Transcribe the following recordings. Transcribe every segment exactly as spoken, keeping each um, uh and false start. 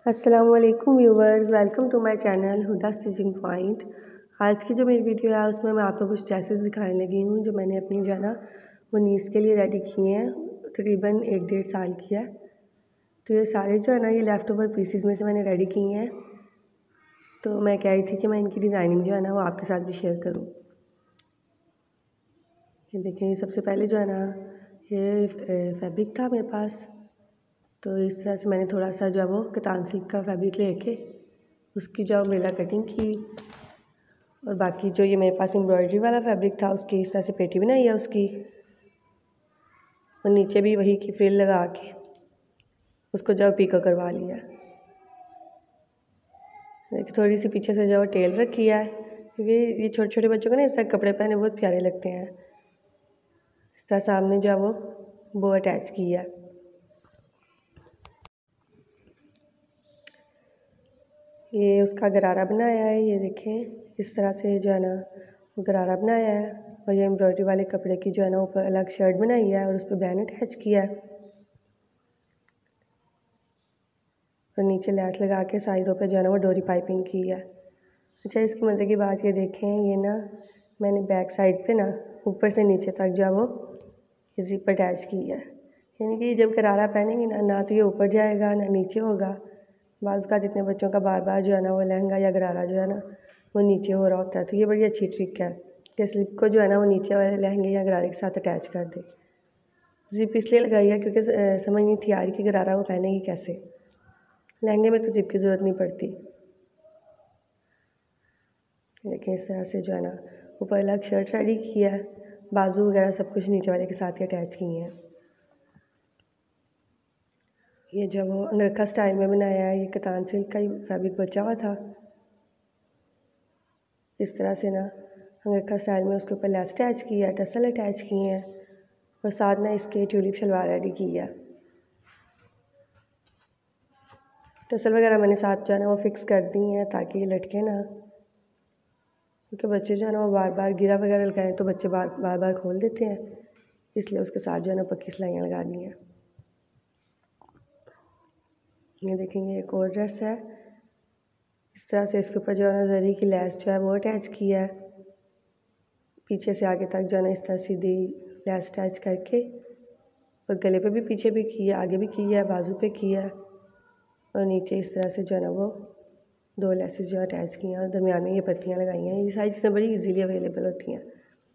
अस्सलाम वालेकुम viewers, welcome to my channel Huda stitching point. आज की जो मेरी वीडियो है उसमें मैं आपको कुछ ड्रेसेस दिखाने लगी हूँ जो मैंने अपनी जो है ना वो नीस के लिए रेडी किए हैं। तकरीबन एक डेढ़ साल की है। तो ये सारे जो है ना ये लेफ़्ट ओवर पीसीज में से मैंने रेडी किए हैं। तो मैं कह रही थी कि मैं इनकी डिज़ाइनिंग जो है ना वो आपके साथ भी शेयर करूँ। ये देखें, सबसे पहले जो है ना ये फैब्रिक था मेरे पास, तो इस तरह से मैंने थोड़ा सा जो है वो कतान सिल्क का फैब्रिक लेके उसकी जो अम्ब्रेला कटिंग की, और बाकी जो ये मेरे पास एम्ब्रॉयडरी वाला फैब्रिक था उसकी इस तरह से पेटी बनाई है उसकी, और नीचे भी वही की फ्रिल लगा के उसको जो पीको करवा लिया। देखिए थोड़ी सी पीछे से जो टेल रखी है, क्योंकि ये छोटे छोटे बच्चों को ना इस तरह कपड़े पहने बहुत प्यारे लगते हैं। इस तरह सामने जो है वो बो अटैच की है। ये उसका गरारा बनाया है, ये देखें इस तरह से जो है ना वो गरारा बनाया है, और ये एम्ब्रॉयडरी वाले कपड़े की जो है ना ऊपर अलग शर्ट बनाई है और उस पर बैन अटैच किया है, और नीचे लैस लगा के साइडों पे जो है ना वो डोरी पाइपिंग की है। अच्छा, इसकी मज़े की बात ये देखें, ये ना मैंने बैक साइड पे ना ऊपर से नीचे तक जो है वो जिप अटैच की है, यानी कि जब गरारा पहनेंगे ना ना तो ये ऊपर जाएगा ना नीचे होगा। बाज़ का जितने बच्चों का बार बार जो है ना वो लहंगा या गरारा जो है ना वो नीचे हो रहा होता है, तो ये बड़ी अच्छी ट्रिक है कि स्लिप को जो है ना वो नीचे वाले लहंगे या गरारे के साथ अटैच कर दे। जिप इसलिए लगाई है क्योंकि समझ नहीं थी आ रही कि गरारा वो पहनेगी कैसे। लहंगे में तो जिप की ज़रूरत नहीं पड़ती। लेकिन इस तरह से जो है ना ऊपर अलग शर्ट रेडी किया है, बाजू वगैरह सब कुछ नीचे वाले के साथ ही अटैच किए हैं। ये जो वो अंगरखा स्टाइल में बनाया है, ये कतान सिल्क का ही फैब्रिक बचा हुआ था। इस तरह से ना अंगरखा स्टाइल में उसके ऊपर लेस अटैच किया है, टसल अटैच किए हैं, और साथ ना इसके ट्यूलिप शलवार रेडी की है। टसल वगैरह मैंने साथ जो है ना वो फिक्स कर दी हैं ताकि ये लटके ना, क्योंकि बच्चे जो है ना वो बार बार गिरा वगैरह लगाएं तो बच्चे बार बार बार खोल देते हैं, इसलिए उसके साथ जो है ना पक्की सिलाइयाँ लगा दी हैं। ये देखेंगे एक और ड्रेस है, इस तरह से इसके ऊपर जो है ना जरी की लैस जो है वो अटैच की है, पीछे से आगे तक जो है ना इस तरह सीधी लैस अटैच करके, और गले पे भी पीछे भी की है, आगे भी की है, बाजू पे की है, और नीचे इस तरह से जो है ना वो दो लेसेस जो अटैच की हैं, और दरमियान में ये पत्तियाँ लगाई हैं। ये सारी चीज़ें बड़ी इजीली अवेलेबल होती हैं।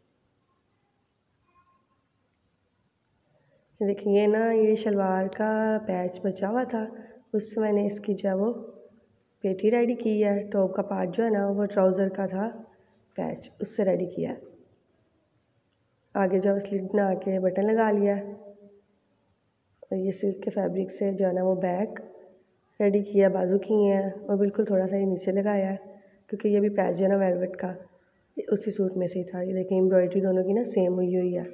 देखिए ये ना ये शलवार का पैच बचा हुआ था, उससे मैंने इसकी जो है वो पेटी रेडी की है। टॉप का पार्ट जो है ना वो ट्राउज़र का था पैच, उससे रेडी किया है। आगे जो स्लिट बना के बटन लगा लिया, और ये सिल्क के फैब्रिक से जो है ना वो बैक रेडी किया, बाजू किए हैं, और बिल्कुल थोड़ा सा ये नीचे लगाया है क्योंकि ये भी पैच जो है ना वेलवेट का उसी सूट में से ही था। ये देखिए एम्ब्रॉयडरी दोनों की ना सेम हुई हुई है।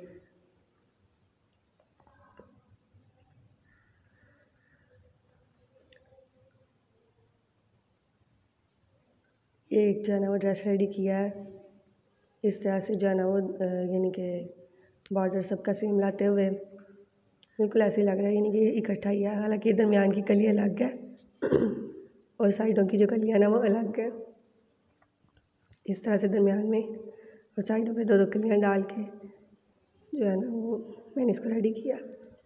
ये एक जो है ना वो ड्रेस रेडी किया है, इस तरह से जो है ना वो यानी कि बॉर्डर सबका सेम लाते हुए बिल्कुल ऐसे ही लग रहा है, यानी कि इकट्ठा ही है। हालांकि दरमियान की कली अलग है और साइडों की जो कलियाँ ना वो अलग है। इस तरह से दरमियान में और साइडों पे दो दो कलियाँ डाल के जो है ना वो मैंने इसको रेडी किया।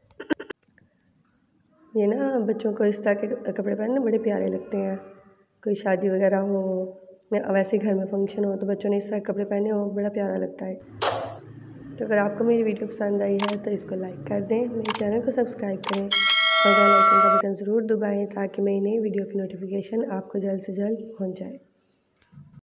ये ना बच्चों को इस तरह के कपड़े पहनने बड़े प्यारे लगते हैं। कोई शादी वगैरह हो या वैसे घर में फंक्शन हो तो बच्चों ने इस तरह के कपड़े पहने हो, बड़ा प्यारा लगता है। तो अगर आपको मेरी वीडियो पसंद आई है तो इसको लाइक कर दें, मेरे चैनल को सब्सक्राइब करें, और बेल आइकन का बटन ज़रूर दबाएं ताकि मेरी नई वीडियो की नोटिफिकेशन आपको जल्द से जल्द पहुंच जाए।